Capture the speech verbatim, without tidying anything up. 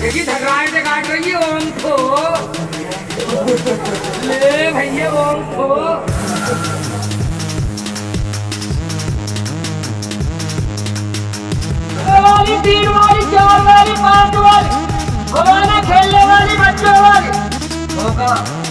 देखी ठकराए से काट रही है ओम को। ले भैया ओम को। वाली तीन वाली चार वाली पांच वाली खेलने वाली बच्चों वाली